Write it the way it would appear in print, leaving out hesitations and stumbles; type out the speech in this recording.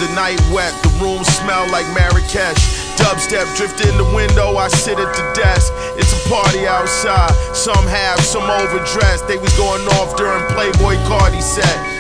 the night wet, the room smell like Marrakesh. Dubstep drifted in the window, I sit at the desk. It's a party outside, some have, some overdressed. They was going off during Playboy Cardi set.